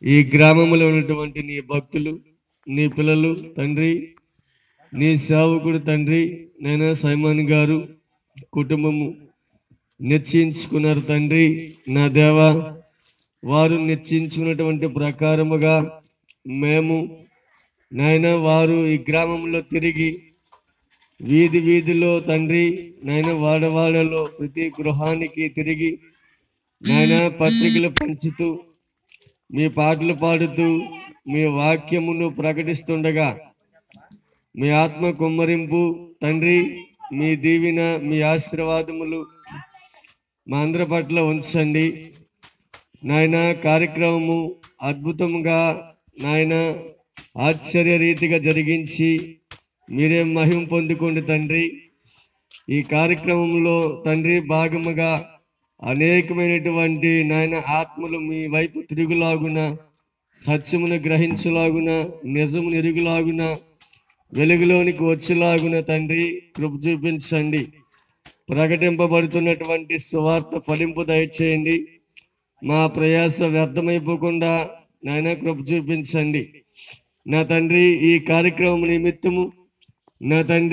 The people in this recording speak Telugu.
ఈ గ్రామంలో ఉన్నటువంటి నీ భక్తులు, నీ పిల్లలు తండ్రి, నీ సేవకుడు తండ్రి నైనా సైమన్ గారు కుటుంబము నిశ్చయించుకున్నారు తండ్రి. నా దేవ, వారు నిశ్చయించుకున్నటువంటి ప్రకారముగా మేము నాయన వారు ఈ గ్రామంలో తిరిగి వీధి వీధిలో తండ్రి నాయన వాడవాడలో ప్రతి గృహానికి తిరిగి నాయన పత్రికలు పంచుతూ మీ పాటలు పాడుతూ మీ వాక్యమును ప్రకటిస్తుండగా మీ ఆత్మ కుమ్మరింపు తండ్రి, మీ దీవెన, మీ ఆశీర్వాదములు మా అందరి పట్ల ఉంచండి నాయన. కార్యక్రమము అద్భుతంగా నాయన ఆశ్చర్య రీతిగా జరిగించి మీరే మహిమ పొందుకోండి తండ్రి. ఈ కార్యక్రమంలో తండ్రి భాగముగా అనేకమైనటువంటి నాయన ఆత్మలు మీ వైపు తిరుగులాగున, సత్యమును గ్రహించలాగున, నిజమును ఎరుగులాగున, వెలుగులోనికి వచ్చేలాగున తండ్రి కృప చూపించండి. ప్రకటింపబడుతున్నటువంటి సువార్త ఫలింపు దయచేయండి. మా ప్రయాస వ్యర్థమైపోకుండా నాయన కృప చూపించండి నా తండ్రి. ఈ కార్యక్రమం నిమిత్తము నా తండ్రి